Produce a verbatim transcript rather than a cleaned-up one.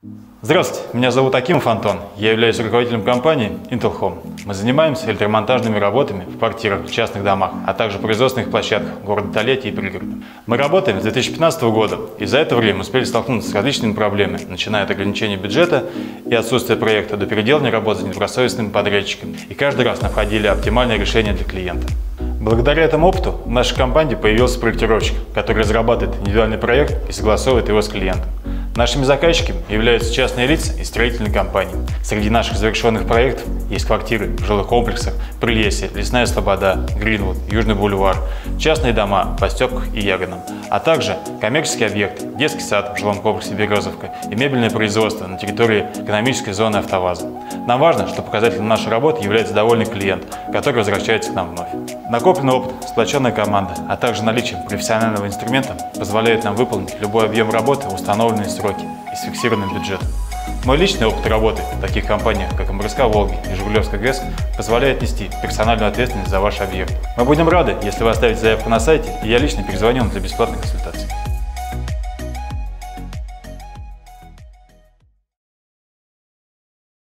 Здравствуйте, меня зовут Акимов Антон, я являюсь руководителем компании Intel Home. Мы занимаемся электромонтажными работами в квартирах, в частных домах, а также производственных площадках города Тольятти и пригорода. Мы работаем с две тысячи пятнадцатого года, и за это время успели столкнуться с различными проблемами, начиная от ограничения бюджета и отсутствия проекта до переделания работ за недобросовестными подрядчиками. И каждый раз находили оптимальное решение для клиента. Благодаря этому опыту в нашей компании появился проектировщик, который разрабатывает индивидуальный проект и согласовывает его с клиентом. Нашими заказчиками являются частные лица и строительные компании. Среди наших завершенных проектов есть квартиры в жилых комплексах Прилесье, Лесная Слобода, Гринвуд, Южный бульвар, частные дома в Степках и Ягодном, а также коммерческий объект, детский сад в жилом комплексе Березовка и мебельное производство на территории экономической зоны Автоваза. Нам важно, что показателем нашей работы является довольный клиент, который возвращается к нам вновь. Накопленный опыт, сплоченная команда, а также наличие профессионального инструмента позволяет нам выполнить любой объем работы в установленные сроки и с фиксированным бюджетом. Мой личный опыт работы в таких компаниях, как эм эр эс ка «Волги» и Жигулевская ГЭС, позволяет нести персональную ответственность за ваш объект. Мы будем рады, если вы оставите заявку на сайте, и я лично перезвоню вам для бесплатной консультации.